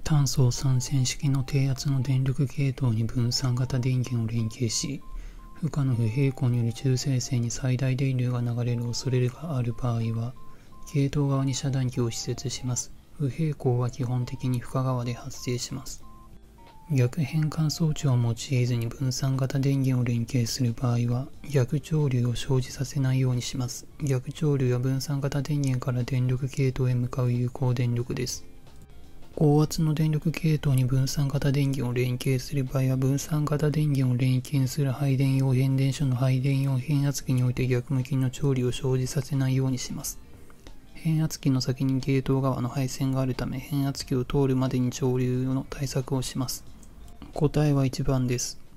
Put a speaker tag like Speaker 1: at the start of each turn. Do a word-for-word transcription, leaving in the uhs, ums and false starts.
Speaker 1: 単層三線式の低圧の電力系統に分散型電源を連携し、負荷の不平衡により中性線に最大電流が流れる恐れがある場合は、系統側に遮断機を施設します。不平衡は基本的に負荷側で発生します。逆変換装置を用いずに分散型電源を連携する場合は、逆潮流を生じさせないようにします。逆潮流は分散型電源から電力系統へ向かう有効電力です。高圧の電力系統に分散型電源を連携する場合は、分散型電源を連携する配電用変電所の配電用変圧器において逆向きの潮流を生じさせないようにします。変圧器の先に系統側の配線があるため、変圧器を通るまでに潮流の対策をします。答えはいちばんです。